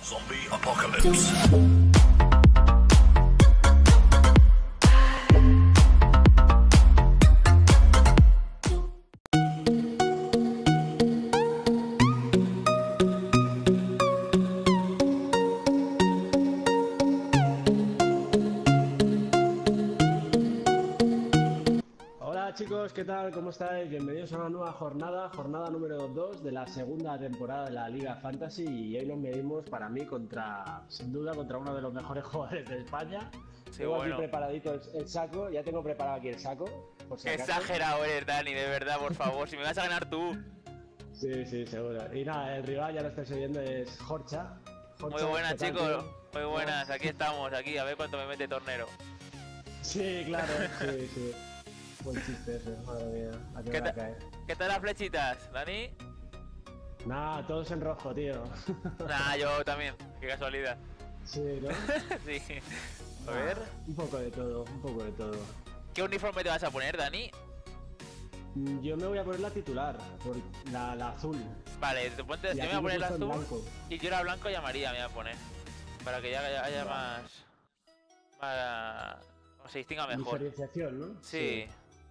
Zombie Apocalypse. Hola chicos, ¿qué tal? ¿Cómo estáis? Bienvenidos a una nueva jornada número 2 de la segunda temporada de la Liga Fantasy y hoy nos medimos para mí sin duda, contra uno de los mejores jugadores de España. Sí, Tengo bueno. aquí preparadito el saco, ya tengo preparado aquí el saco, por si Qué acaso. exagerado eres, Dani, de verdad, por favor, si me vas a ganar tú. Sí, seguro. Y nada, el rival ya lo estáis oyendo es Jorcha. Muy buenas, chicos, muy buenas, aquí estamos, aquí, a ver cuánto me mete Tornero. Sí, claro, sí. Buen chiste ese, madre mía, a qué hora cae. ¿Qué tal las flechitas, Dani? Nada, todos en rojo, tío. Nah, yo también, qué casualidad. Sí, ¿no? Sí. A ver. Un poco de todo. ¿Qué uniforme te vas a poner, Dani? Yo me voy a poner la titular, por la azul. Vale, yo me voy a poner la azul y yo la blanco y amarilla me voy a poner. Para que ya haya más... se distinga mejor. Diferenciación, ¿no? Sí.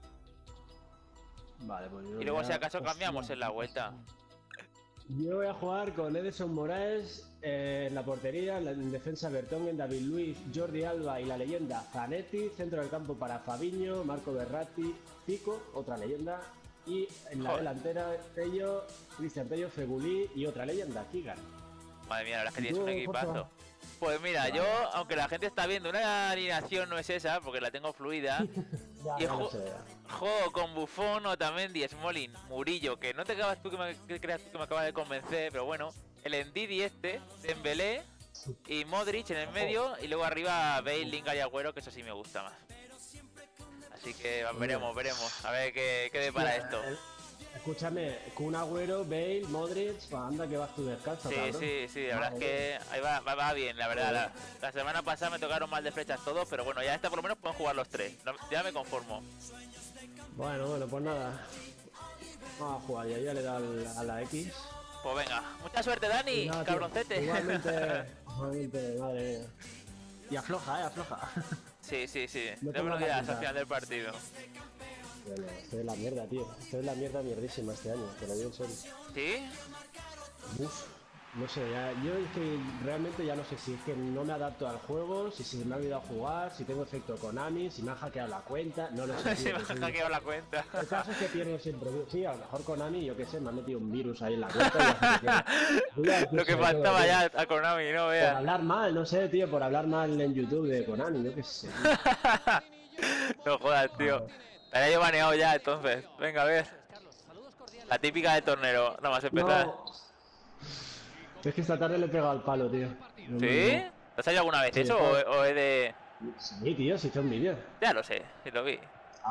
Vale, pues yo Y luego ya... si acaso cambiamos en la vuelta. Yo voy a jugar con Edson Moraes en la portería, en defensa Bertongen, David Luiz, Jordi Alba y la leyenda Zanetti, centro del campo para Fabinho, Marco Verratti, Pico, otra leyenda, y en la delantera Pello, Cristian Pello, Fegulí y otra leyenda, Kigan. Madre mía, la verdad es que tienes un equipazo. Pues mira, yo, aunque la gente está viendo, una alineación no es esa, porque la tengo fluida. Y juego con Buffon, Otamendi, Smalling, Murillo, que no te acabas tú que creas tú que me acabas de convencer, pero bueno, el Ndidi Dembélé y Modric en el medio, y luego arriba Bale, Lingard y Agüero, que eso sí me gusta más. Así que veremos, a ver qué depara esto. Escúchame, Kun Agüero, Bale, Modric, anda que vas tu descanso, sí, cabrón. Sí, la verdad es que ahí va bien, la verdad. La semana pasada me tocaron mal de flechas todos, pero bueno, ya esta por lo menos pueden jugar los tres. Ya me conformo. Bueno, pues nada. Vamos a jugar, ya le da a la X. Pues venga, mucha suerte, Dani, nada, cabroncete. Igualmente, madre mía. Y afloja, afloja. Sí. No tengo novedades al final del partido. Bueno, estoy en la mierda, tío. Estoy en la mierda mierdísima este año, te lo digo en serio. ¿Sí? Uf, no sé, yo es que realmente ya no sé si es que no me adapto al juego, si se me ha olvidado jugar, si tengo efecto Konami, si me ha hackeado la cuenta, no lo sé. Se me ha hackeado la cuenta. El caso es que pierdo siempre. Sí, a lo mejor Konami, yo qué sé, me ha metido un virus ahí en la cuenta y lo que faltaba ya a Konami, no veas. Por hablar mal, no sé, tío, por hablar mal en YouTube de Konami, yo qué sé. No jodas, tío. Estaría yo baneado ya, entonces. Venga, a ver. La típica del torneo, nada más empezar. No. Es que esta tarde le he pegado al palo, tío. ¿Sí? ¿Te has salido alguna vez eso o es de...? Sí, tío, se hizo un vídeo. Ya lo sé, sí lo vi.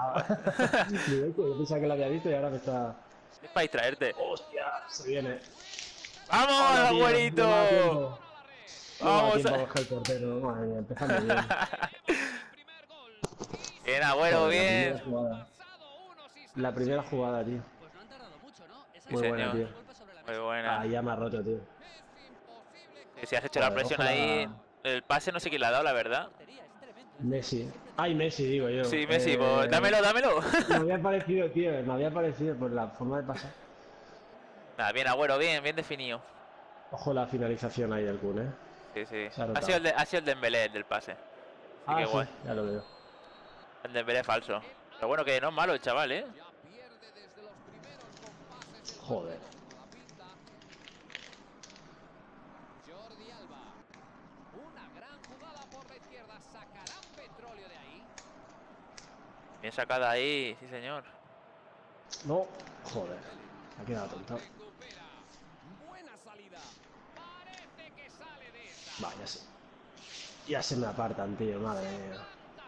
Yo pensaba que lo había visto y ahora me está... Es para distraerte. ¡Hostia! Se viene. ¡Vamos, abuelito! Vamos a coger el portero. Madre mía, empezando bien. Bien, Agüero, bien. La primera jugada, tío. Muy buena, tío. Muy buena. Ah, ya me ha roto, tío. Si has hecho la presión ahí, el pase no sé quién le ha dado, la verdad. Messi. Ay, Messi, digo yo. Sí, Messi, pues dámelo. Me había parecido, tío, por la forma de pasar. Nada, bien, Agüero, bien definido. Ojo la finalización ahí del Kun, Sí. Ha sido el Dembélé, el del pase. Así que guay. Ya lo veo. El Dembélé falso. Pero bueno, que no es malo el chaval, Joder. Jordi Alba. Una gran jugada por la izquierda. Sacará petróleo de ahí. Bien sacada ahí, sí señor. No, joder. Ha quedado tonto. Buena salida. Parece que sale de esa. Vaya, ya se me apartan, tío, madre mía.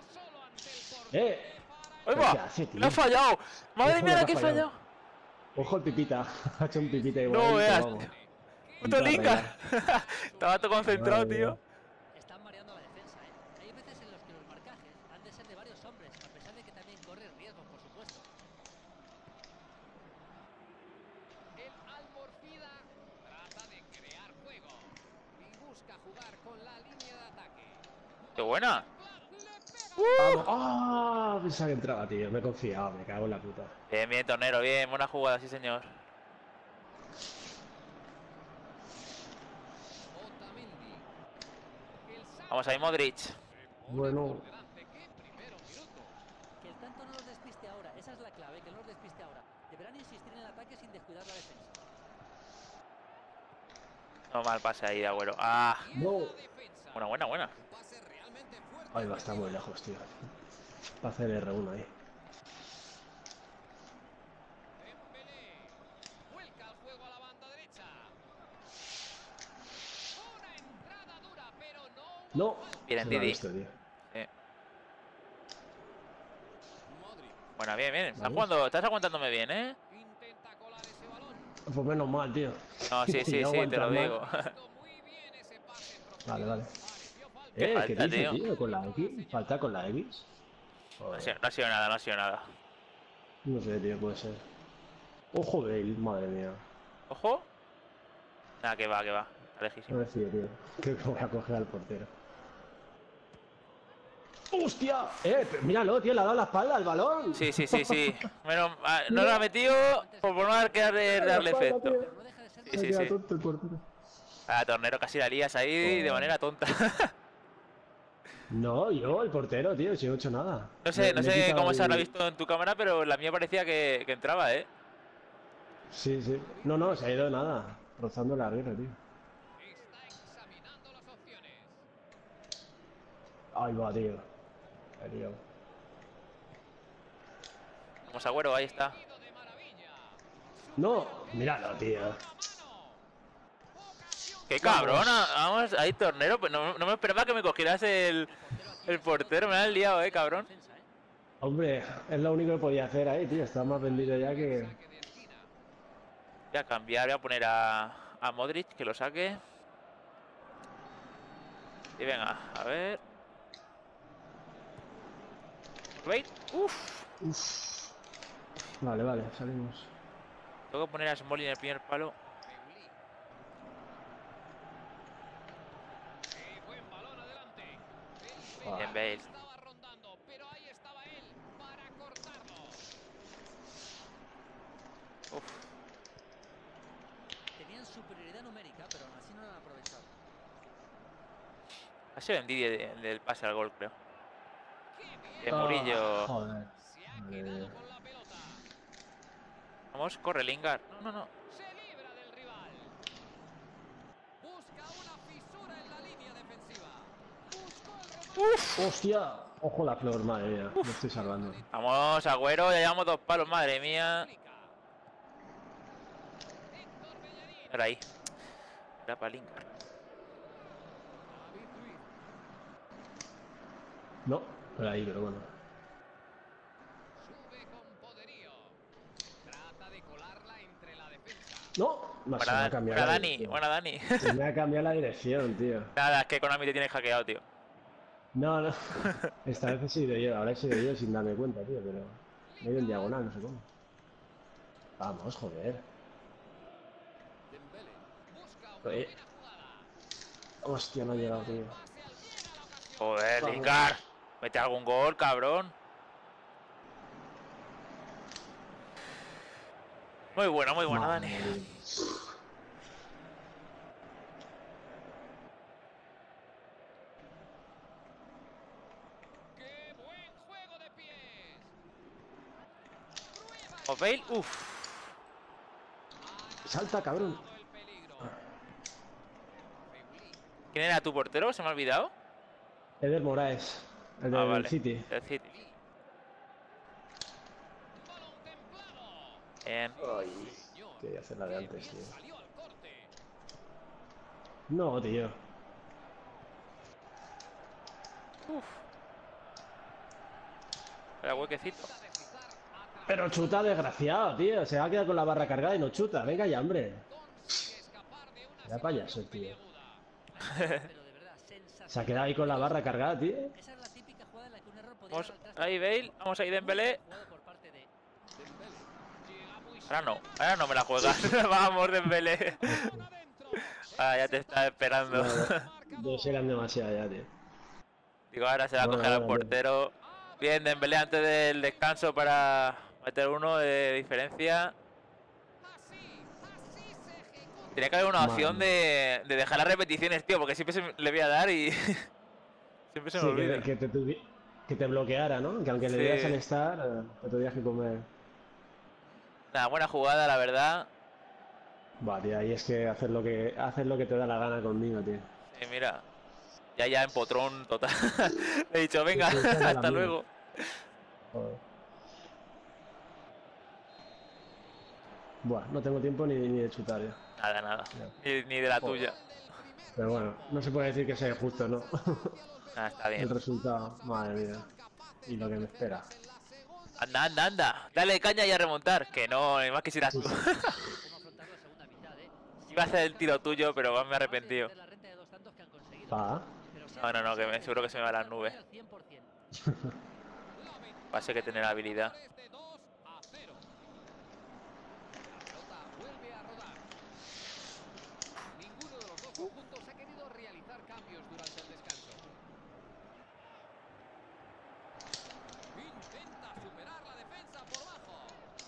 ¡Ahí va! ¡Lo ha fallado! ¡Madre mía, la que he fallado! Ojo el pipita. Ha hecho un pipita igual. No veas. ¡Puto Lingard! Estaba todo concentrado, tío. Están mareando la defensa, Hay veces en los que los marcajes han de ser de varios hombres, a pesar de que también corren riesgos, por supuesto. El Almorfida trata de crear juego y busca jugar con la línea de ataque. ¡Qué buena! Vamos. ¡Ah! Pensaba que entraba, tío. Me he confiado, me cago en la puta. Bien, bien, Tornero, bien. Buena jugada, sí, señor. Otamendi. El saque Vamos ahí, Modric. se pone Bueno. por delante. ¡Qué primeros minutos! Que el tanto no los despiste ahora, esa es la clave, que no los despiste ahora. Deberán insistir en el ataque sin descuidar la defensa. No, mal pase ahí de Agüero. ¡Ah! Y en No. la defensa. Buena, buena, buena. Un pase realmente fuerte. Ahí va, está muy lejos, tío. Va a hacer R1 ahí. Dembélé. Vuelca el juego a la banda derecha. Una entrada dura, pero no. No. Bien, Se lo ha Didi. visto, tío. Modric. Buena, bien, bien. Vale. Estás aguantándome bien, ¿eh? Intenta colar ese balón. Pues menos mal, tío. No, sí, sí, No sí, te lo aguantas digo. Hizo muy bien ese pase en profundidad. Vale, vale. Pareció falta. Qué ¿Qué falta, dice, tío. tío? ¿Con la X? ¿Falta con la X? No Joder. ha sido nada, no ha sido nada. No sé, tío, puede ser. Ojo, Bale, madre mía. Ojo. Nada, que va, que va. Está No lejísimo. me fío, tío. Creo que voy a coger al portero. ¡Hostia! Míralo, tío, le ha dado la espalda al balón. Sí, sí, sí, sí. No lo ha metido por no darle efecto. Pero no deja de ser Sí, Se sí, queda sí. tonto el portero. Ah, Tornero, casi la lías ahí de manera tonta. No, yo, el portero, tío, si no he hecho nada. No sé Le he quitado cómo se habrá el- visto en tu cámara, pero la mía parecía que entraba, ¿eh? Sí, sí. No, no, se ha ido nada. Rozando la guerra, tío. Está examinando las opciones. Ahí va, tío. La he liado. Vamos, Agüero, ahí está. Ido de maravilla. No, míralo, tío. Mano a mano. Ocasión. ¡Qué cabrona! Vamos, ahí, Tornero. Pues no me esperaba que me cogieras el portero. Me lo has liado, cabrón. Defensa, ¿eh? Hombre, es lo único que podía hacer ahí, tío. Estaba más vendido ya que... Saque de esquina. Voy a cambiar, voy a poner a Modric, que lo saque. Y venga, a ver. ¿Veis? Uf. Uf. Vale, vale, salimos. Tengo que poner a Smolly en el primer palo. Meulí. Qué buen balón adelante. El Bien, Bale. estaba rondando, pero ahí estaba él para cortarlo. Uf. Tenían superioridad numérica, pero aún así no la han aprovechado. Ha sido envidia del pase al gol, creo. Qué bien. De Murillo. Joder. Se ha Madre quedado mía. con la pelota. Vamos, corre Lingard. No, no, no. Se libra del rival. Busca una fisura en la línea defensiva. Buscó el remate. ¡Hostia! Ojo la flor, madre mía. Me estoy salvando. Vamos, Agüero. Ya llevamos 2 palos, madre mía. Héctor Bellerín. Era ahí. Era para Lingard. David Luiz. No, por ahí, pero bueno. Sube con poderío. Trata de colarla entre la defensa. ¡No! Se me ha cambiado Buena la Dani, dirección. buena Dani. Se me ha cambiado la dirección, tío. Nada, es que Konami te tiene hackeado, tío. No, no. Esta vez he sido yo, ahora he sido yo sin darme cuenta, tío, pero... Me he ido en diagonal, no sé cómo. Vamos, joder. Dembélé. Busca una Oye. buena jugada. Hostia, no ha llegado, tío. Pase al llega la ocasión. Joder, Vamos. Lingard. Mete algún gol, cabrón. Muy buena, Madre Dani. mía. ¡Qué buen juego de pies! Prueba ¿Os veis? Uf. Salta, cabrón. el peligro. Meulí. ¿Quién era tu portero? ¿Se me ha olvidado? Eder Moraes, el del Vale. City. El City. Balón templado. Bien. Ay, Señor, quería hacer la de qué antes, bien tío. salió al corte. No, tío. Era huequecito. Intenta deslizar atrás. Pero chuta desgraciado, tío. Se va a quedar con la barra cargada y no chuta. Venga ya, hombre. Consigue escapar de una Vaya payaso, situación tío. peliaguda. Pero de verdad, sensacional. Se ha quedado ahí con la barra cargada, tío. Esa es la típica jugada en la que un error podría Vamos dar al traste. ahí, Bale. Vamos ahí, Dembélé. Jugado por parte de... Dembélé. Llega muy Ahora no me la juegas. Vamos, Dembélé. balón adentro. Ah, ya te está esperando. Dos eran demasiado ya, tío. Digo, ahora se va a coger al portero. Bien, Dembélé antes del descanso para meter uno de diferencia. Tenía que haber una opción de dejar las repeticiones, tío, porque siempre le voy a dar y siempre se me olvida. Que te bloqueara, ¿no? Que aunque le dieras al estar, te tuvieras que comer. Una buena jugada, la verdad. Buah, tío, ahí es que haces lo que te da la gana conmigo, tío. Sí, mira. Ya en potrón total. Le he dicho, venga, hasta luego. Joder. Buah, no tengo tiempo ni de chutar ya. Nada. Ni de la tuya. Pero bueno, no se puede decir que sea justo, ¿no? Ah, está bien. El resultado, madre mía. Y lo que me espera. Anda. Dale caña y a remontar. Que no, ni más que si eras tú. Iba a hacer el tiro tuyo, pero me he arrepentido. No, que seguro que se me va a las nubes. Va a ser que tener habilidad. Ninguno de los dos conjuntos ha querido realizar cambios durante el descanso. Intenta superar la defensa por bajo.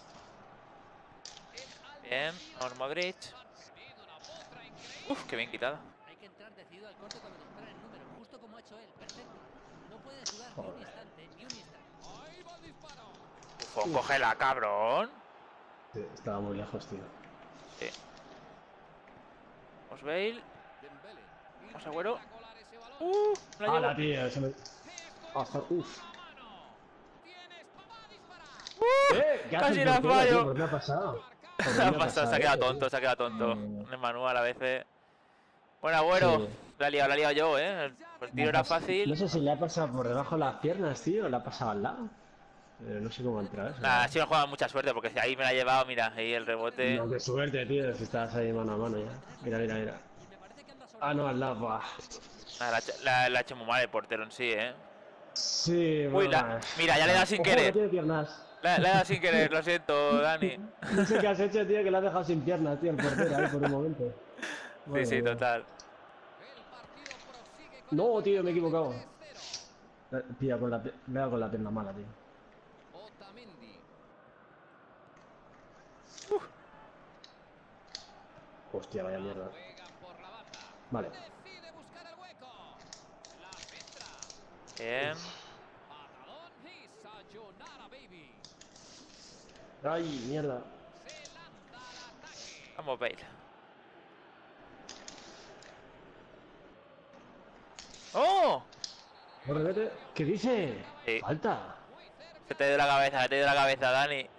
Bien, vamos Modric. Uf, qué bien quitada. Hay que entrar decidido al corte cuando nos paran el número, justo como ha hecho él. Perfecto. No puedes dudar ni un instante, ni un instante. Ahí va el disparo. Uf, cógela, cabrón. Sí, estaba muy lejos, tío. Sí. Vamos Bale. Vamos Agüero. ¡Hala, tío! Se me... ¡Uf! Casi la fallo. ¿Por qué ha pasado? Se ha quedado tonto. El manual a veces. Bueno, Agüero. Sí. La he liado yo, ¿eh? El tiro era fácil. No sé si le ha pasado por debajo de las piernas, tío, o le ha pasado al lado. No sé cómo entrar. Nada, ha sido una jugada de mucha suerte, porque si ahí me la ha llevado, mira, ahí el rebote. No, qué suerte, tío, si estabas ahí mano a mano ya. Mira. Ah, no, al lado, buah. La ha hecho muy mal el portero en sí, ¿eh? Sí, uy, mira, ya le da sin querer. No tiene piernas. Le ha dado sin querer, lo siento, Dani. No sé qué has hecho, tío, que le has dejado sin piernas, tío, el portero ahí por un momento. Bueno, sí, total. No, tío, me he equivocado. Pilla con la pierna mala, tío. Hostia, vaya mierda. Vale. Bien. Ay, mierda. Vamos, Bale. ¡Oh! ¿Qué dice? Sí. Falta. Se te ha ido la cabeza, Dani.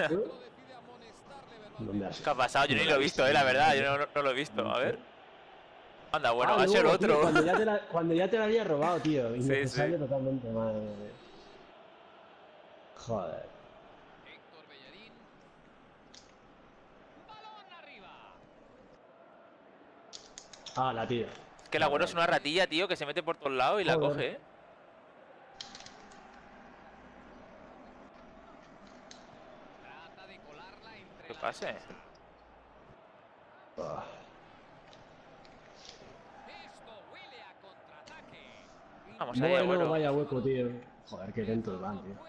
¿Qué ha pasado? Yo ni lo he visto, la verdad. Yo no lo he visto. A ver. Anda, bueno, va a ser otro. Tío, cuando ya te la había robado, tío. Innecesario totalmente, madre mía. Joder. Ah, la tía. Es que el Agüero es una ratilla, tío, que se mete por todos lados y la coge, ¿eh? ¿Qué pase? Vamos ahí, Agüero. Vaya hueco, tío. Joder, qué lento van, tío.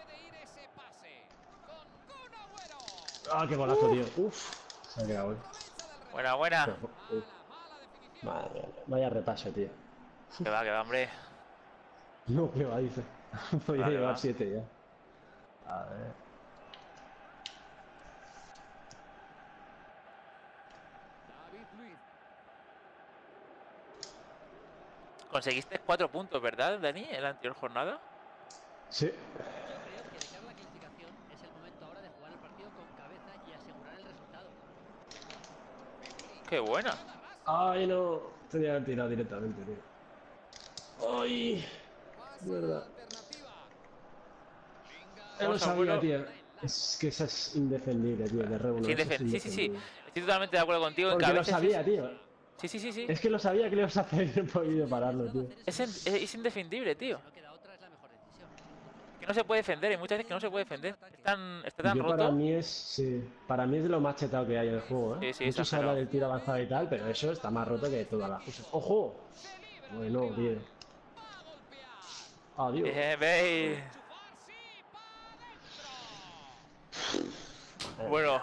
Ah, qué golazo, tío. Uf. Se ha quedado, Buena. Madre mía, vaya repaso, tío. Que va, hombre. No, que va, dice. Voy a llevar 7 ya. A ver. Conseguiste 4 puntos, ¿verdad, Dani, en la anterior jornada? Sí. Yo creo que de cara a la clasificación es el momento ahora de jugar el partido con cabeza y asegurar el resultado. ¡Qué buena! Ay, no. Tenía que haber tirado directamente, tío. ¡Ay! Mierda. Ya lo sabía, tío. Es que esa es indefendible, tío, de Rebuno. Sí. Estoy totalmente de acuerdo contigo. Porque lo sabía, tío. Sí. Es que lo sabía que le ibas a hacer y no he podido pararlo, tío. Es indefendible, tío. que no se puede defender, hay muchas veces que no se puede defender. Está tan roto. Para mí es, sí, para mí es de lo más chetado que hay en el juego, ¿eh? Sí, Mucho se habla del tiro avanzado y tal, pero eso está más roto que todas las cosas. ¡Ojo! Bueno, tío. Adiós. ¿Veis? Bueno.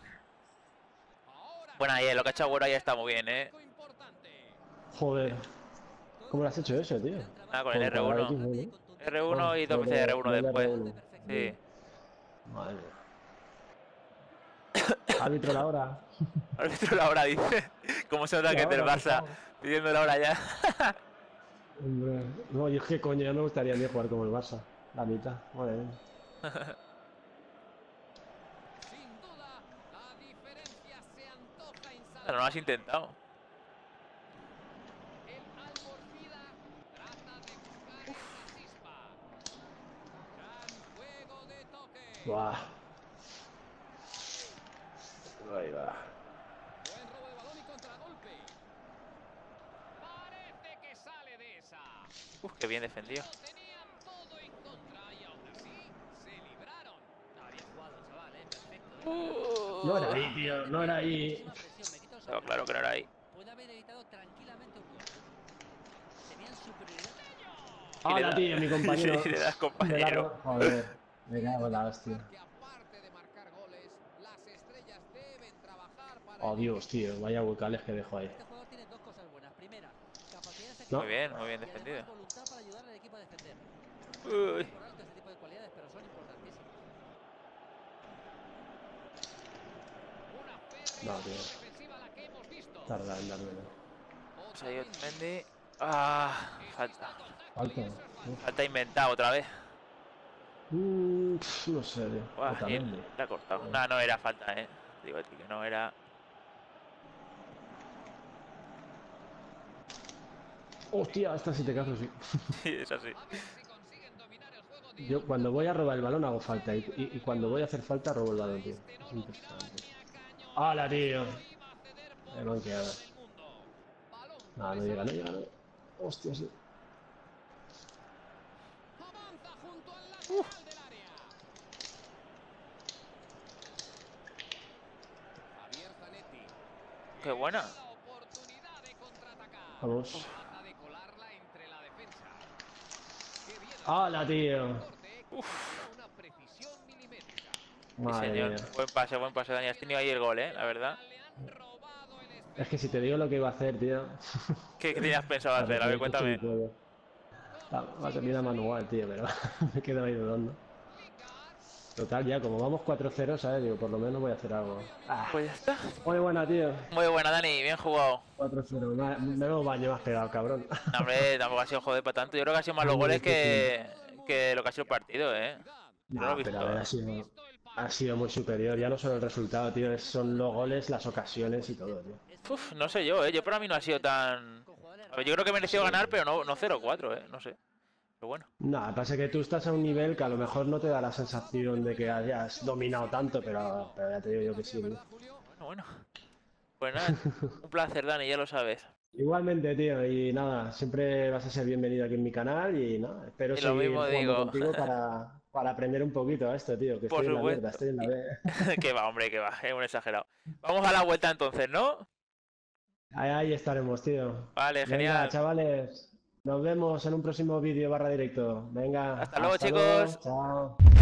Bueno, ahí lo que ha hecho Agüero ya está muy bien, ¿eh? Joder. ¿Cómo lo has hecho eso, tío? Ah, con el R1. R1 y dos veces R1 después. Sí. Madre mía. Árbitro la hora. Árbitro la hora, dice. Como se nota que es del Barça. Pidiendo la hora ya. Hombre, no, y es que coño, ya me gustaría ni jugar como el Barça. La mitad, madre mía. No lo has intentado. Buah. Ahí va. Buen robo de balón y contragolpe. Parece que sale de esa. Qué bien defendido. Tenían todo en contra y aún así se libraron. Bien jugado, chaval, perfecto. No era ahí, tío, no era ahí. Pero claro que no era ahí. Puede haber evitado tranquilamente un gol. Tenían superioridad. Ahora, tío, mi compañero. Sí, le das compañero. Joder, me cago en la hostia. Oh, Dios, tío, vaya vocales que dejo ahí. Este jugador tiene dos cosas buenas. Primera, capacidad de Muy bien defendido. y además voluntad para ayudar al equipo a defender. Uy. Por alto este tipo de cualidades, pero son importantísimas. No, tío. Tarda en dármelo. Pues ahí Otamendi. Ah, falta. Falta. Falta inventado otra vez. No sé, tío. Buah, y Otamendi. le ha cortado. No, no era falta, Digo a ti que no era. Hostia, esta sí te cazo, sí. Sí, es así. Yo cuando voy a robar el balón hago falta y cuando voy a hacer falta robo el balón, tío. Es impresionante. ¡Hala, tío! Me he manqueado. No, no llega, no llega, no. Hostia, sí. Qué buena. Vamos. ¡Hala, tío! Sí, señor. Buen pase, Dani. Has tenido ahí el gol, la verdad. Es que si te digo lo que iba a hacer, tío. ¿Qué tenías pensado hacer? A ver, cuéntame. Va a terminar manual, tío, pero me quedo ahí dudando. Total, ya, como vamos 4-0, ¿sabes? Digo, por lo menos voy a hacer algo. Pues ya está. Muy buena, tío. Muy buena, Dani. Bien jugado. 4-0. Me veo baño más pegado, cabrón. No, hombre, tampoco ha sido joder para tanto. Yo creo que ha sido más los goles que lo que ha sido el partido, No, pero a ver, ha sido muy superior. Ya no solo el resultado, tío. Son los goles, las ocasiones y todo, tío. Uf, no sé yo, Yo para mí no ha sido tan... A ver, yo creo que mereció ganar, pero no 0-4, No sé. Pero bueno. No, pasa que tú estás a un nivel que a lo mejor no te da la sensación de que hayas dominado tanto, pero ya te digo yo que sí, tío. Bueno. Pues nada, un placer, Dani, ya lo sabes. Igualmente, tío, y nada, siempre vas a ser bienvenido aquí en mi canal y nada, espero Y lo seguir mismo jugando digo. contigo para aprender un poquito a esto, tío, que Por estoy en la supuesto. mierda, estoy en la B. Que va, hombre, que va, es un exagerado. Vamos a la vuelta entonces, ¿no? Ahí estaremos, tío. Vale, genial. Venga, chavales, nos vemos en un próximo vídeo /directo. Venga, hasta luego, hasta chicos. Luego. Chao.